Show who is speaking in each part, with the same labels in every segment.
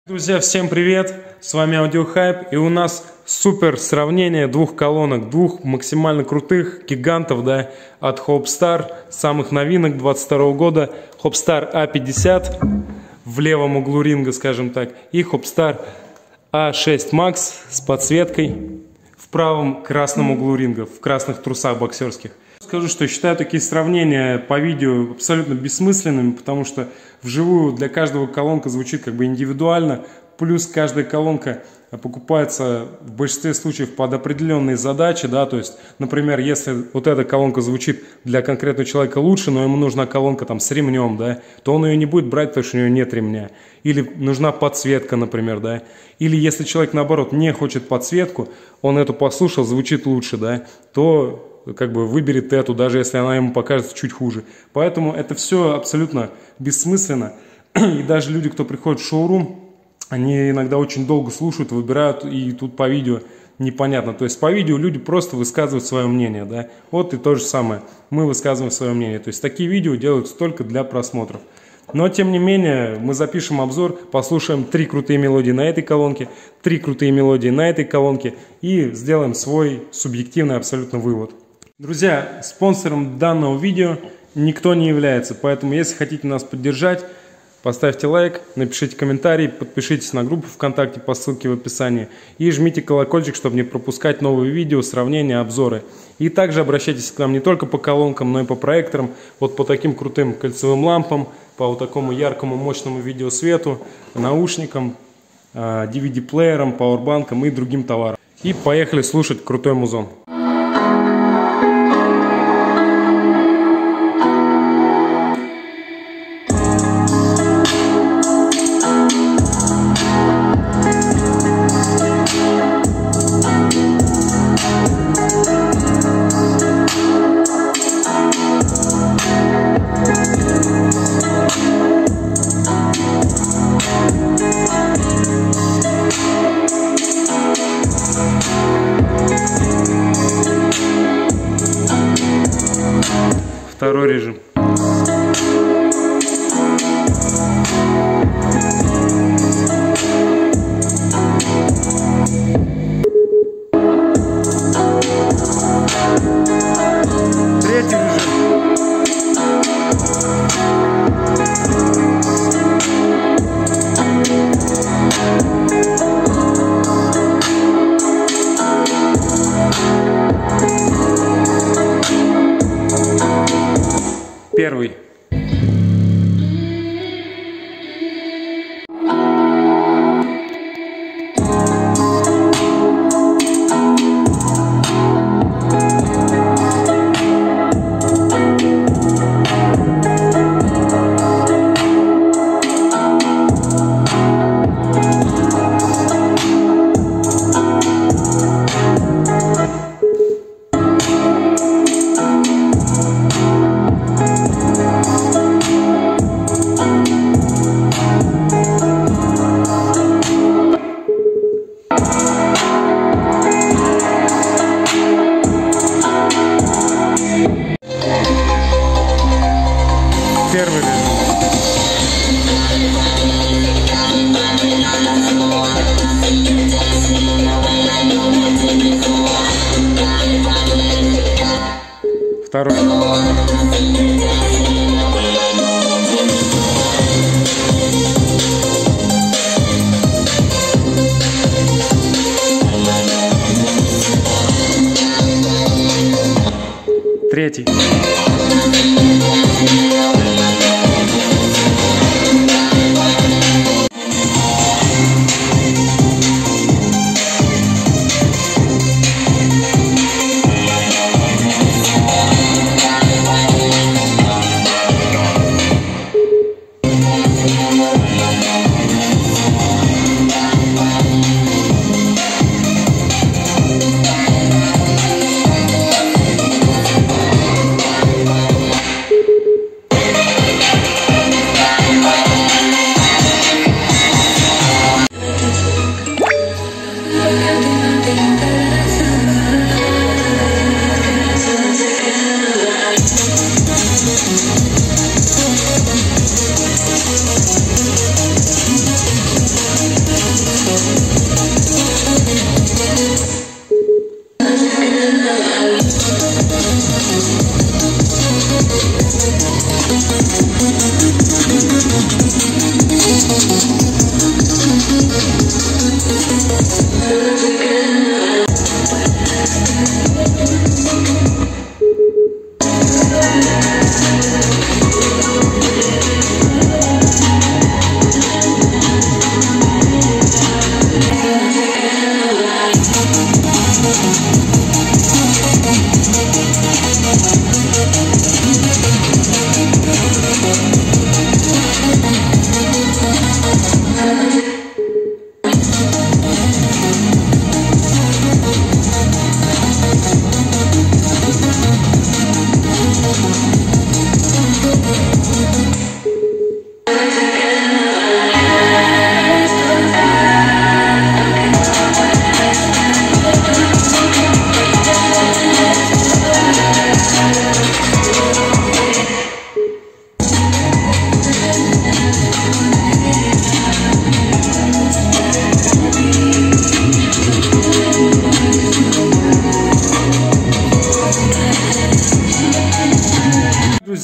Speaker 1: Друзья, всем привет! С вами Аудиохайп, и у нас супер сравнение двух колонок, двух максимально крутых гигантов, да, от Hopstar, самых новинок 22 года, Hopstar A50 в левом углу ринга, скажем так, и Hopstar A6 Max с подсветкой в правом красном углу ринга, в красных трусах боксерских. Скажу, что считаю такие сравнения по видео абсолютно бессмысленными, потому что вживую для каждого колонка звучит как бы индивидуально, плюс каждая колонка покупается в большинстве случаев под определенные задачи, да, то есть, например, если вот эта колонка звучит для конкретного человека лучше, но ему нужна колонка там с ремнем, да, то он ее не будет брать, потому что у нее нет ремня. Или нужна подсветка, например, да. Или если человек, наоборот, не хочет подсветку, он эту послушал, звучит лучше, да, то как бы выберет эту, даже если она ему покажется чуть хуже. Поэтому это все абсолютно бессмысленно. И даже люди, кто приходит в шоурум, они иногда очень долго слушают, выбирают, и тут по видео непонятно. То есть по видео люди просто высказывают свое мнение, да. Вот и то же самое. Мы высказываем свое мнение. То есть такие видео делаются только для просмотров. Но тем не менее мы запишем обзор, послушаем 3 крутые мелодии на этой колонке, 3 крутые мелодии на этой колонке и сделаем свой субъективный абсолютно вывод. Друзья, спонсором данного видео никто не является, поэтому если хотите нас поддержать, поставьте лайк, напишите комментарий, подпишитесь на группу ВКонтакте по ссылке в описании и жмите колокольчик, чтобы не пропускать новые видео, сравнения, обзоры. И также обращайтесь к нам не только по колонкам, но и по проекторам, вот по таким крутым кольцевым лампам, по вот такому яркому мощному видеосвету, наушникам, DVD-плеерам, пауэрбанкам и другим товарам. И поехали слушать крутой музон. Второй режим. Третий режим. Первый. Первый режим. Второй. Третий.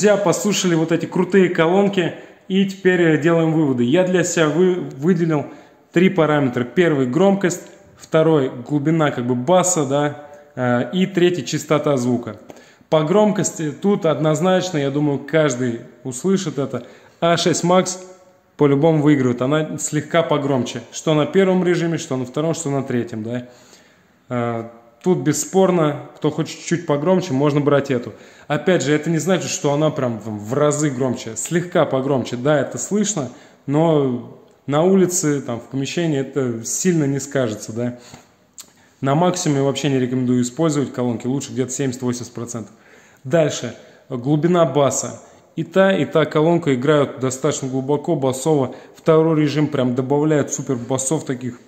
Speaker 1: друзья, послушали вот эти крутые колонки и теперь делаем выводы. Я для себя выделил 3 параметра. Первый — громкость, второй — глубина как бы баса, да, и третий — частота звука. По громкости тут однозначно, я думаю, каждый услышит это. A6 Max по-любому выигрывает. Она слегка погромче. Что на первом режиме, что на втором, что на третьем. Да. Тут бесспорно, кто хочет чуть-чуть погромче, можно брать эту. Опять же, это не значит, что она прям в разы громче. Слегка погромче. Да, это слышно, но на улице, там, в помещении это сильно не скажется. Да. На максимуме вообще не рекомендую использовать колонки, лучше где-то 70-80%. Дальше, глубина баса. И та колонка играют достаточно глубоко, басово. Второй режим прям добавляет супер басов таких.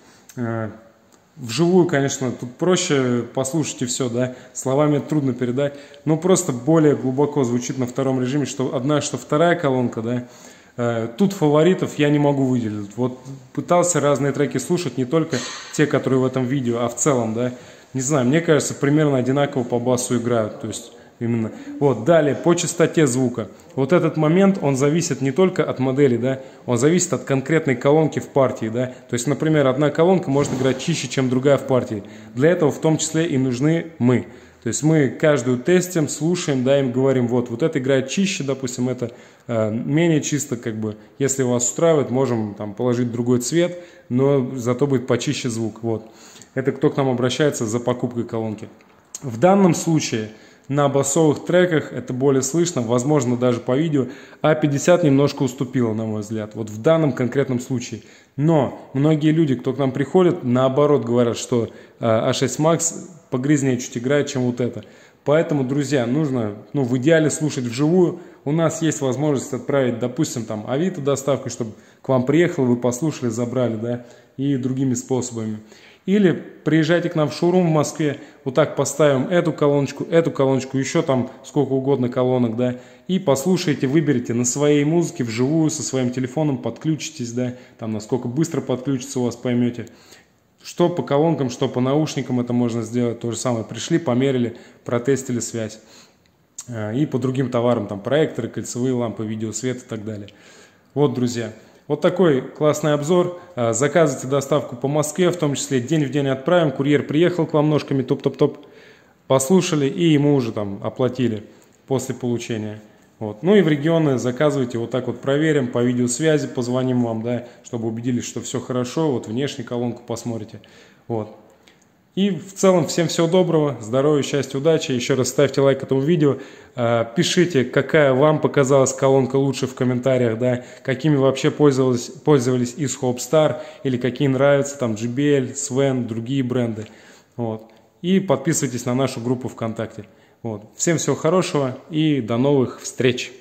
Speaker 1: Вживую, конечно, тут проще послушать и все, да, словами трудно передать. Но просто более глубоко звучит на втором режиме, что одна, что вторая колонка, да. Тут фаворитов я не могу выделить. Вот пытался разные треки слушать, не только те, которые в этом видео, а в целом, да. Не знаю, мне кажется, примерно одинаково по басу играют. То есть именно. Вот, далее, по частоте звука. Вот этот момент, он зависит не только от модели, да, он зависит от конкретной колонки в партии, да. То есть, например, одна колонка может играть чище, чем другая в партии. Для этого в том числе и нужны мы. То есть мы каждую тестим, слушаем, да, им говорим, вот это играет чище, допустим, это менее чисто, как бы, если вас устраивает, можем там положить другой цвет, но зато будет почище звук, вот. Это кто к нам обращается за покупкой колонки. В данном случае на басовых треках это более слышно, возможно, даже по видео, A50 немножко уступила, на мой взгляд, вот в данном конкретном случае. Но многие люди, кто к нам приходит, наоборот говорят, что A6 Max погрязнее чуть играет, чем вот это. Поэтому, друзья, нужно, в идеале слушать вживую. У нас есть возможность отправить, допустим, там Авито доставку, чтобы к вам приехало, вы послушали, забрали, да, и другими способами. Или приезжайте к нам в шоурум в Москве, вот так поставим эту колоночку, еще там сколько угодно колонок, да, и послушайте, выберите на своей музыке вживую, со своим телефоном подключитесь, да, там насколько быстро подключится у вас, поймете. Что по колонкам, что по наушникам это можно сделать. То же самое. Пришли, померили, протестили связь. И по другим товарам, там проекторы, кольцевые лампы, видеосвет и так далее. Вот, друзья. Вот такой классный обзор. Заказывайте доставку по Москве, в том числе день в день отправим. Курьер приехал к вам ножками, топ-топ-топ. Послушали и ему уже там оплатили после получения. Вот. Ну и в регионы заказывайте, вот так вот проверим, по видеосвязи позвоним вам, да, чтобы убедились, что все хорошо, вот внешнюю колонку посмотрите. Вот. И в целом всем всего доброго, здоровья, счастья, удачи. Еще раз ставьте лайк этому видео, пишите, какая вам показалась колонка лучше в комментариях, да, какими вообще пользовались из Hope-Star, или какие нравятся, там JBL, Sven, другие бренды. Вот. И подписывайтесь на нашу группу ВКонтакте. Вот. Всем всего хорошего и до новых встреч!